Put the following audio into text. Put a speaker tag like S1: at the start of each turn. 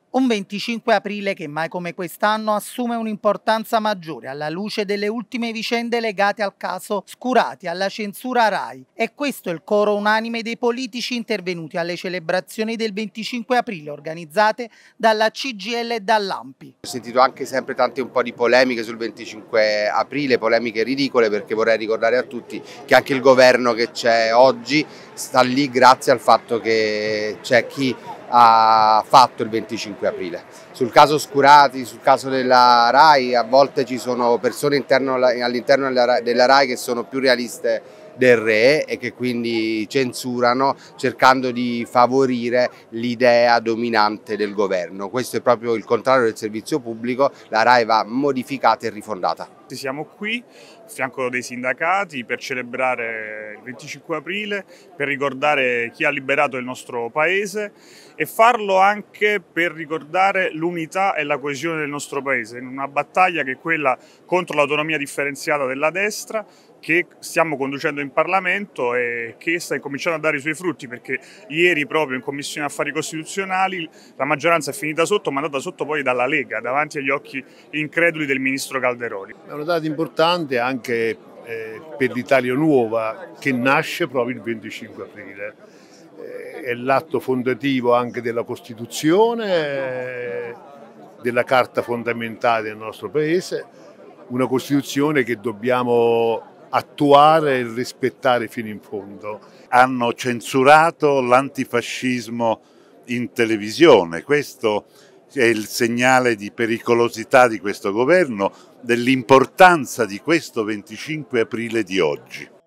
S1: Un 25 aprile che mai come quest'anno assume un'importanza maggiore alla luce delle ultime vicende legate al caso Scurati, alla censura Rai. E questo è il coro unanime dei politici intervenuti alle celebrazioni del 25 aprile organizzate dalla CGIL e dall'ANPI.
S2: Ho sentito anche sempre tante un po' di polemiche sul 25 aprile, polemiche ridicole, perché vorrei ricordare a tutti che anche il governo che c'è oggi sta lì grazie al fatto che c'è chi ha fatto il 25 aprile. Sul caso Scurati, sul caso della Rai, a volte ci sono persone all'interno della Rai che sono più realiste del re e che quindi censurano cercando di favorire l'idea dominante del governo. Questo è proprio il contrario del servizio pubblico, la Rai va modificata e rifondata.
S3: Siamo qui a fianco dei sindacati per celebrare il 25 aprile, per ricordare chi ha liberato il nostro paese e farlo anche per ricordare l'unità e la coesione del nostro paese in una battaglia che è quella contro l'autonomia differenziata della destra che stiamo conducendo in Parlamento e che sta cominciando a dare i suoi frutti, perché ieri proprio in Commissione Affari Costituzionali la maggioranza è finita sotto, mandata sotto poi dalla Lega, davanti agli occhi increduli del ministro Calderoli.
S4: È una data importante anche per l'Italia Nuova, che nasce proprio il 25 aprile. È l'atto fondativo anche della Costituzione, della Carta fondamentale del nostro Paese, una Costituzione che dobbiamo attuare e rispettare fino in fondo.
S5: Hanno censurato l'antifascismo in televisione, questo è il segnale di pericolosità di questo governo, dell'importanza di questo 25 aprile di oggi.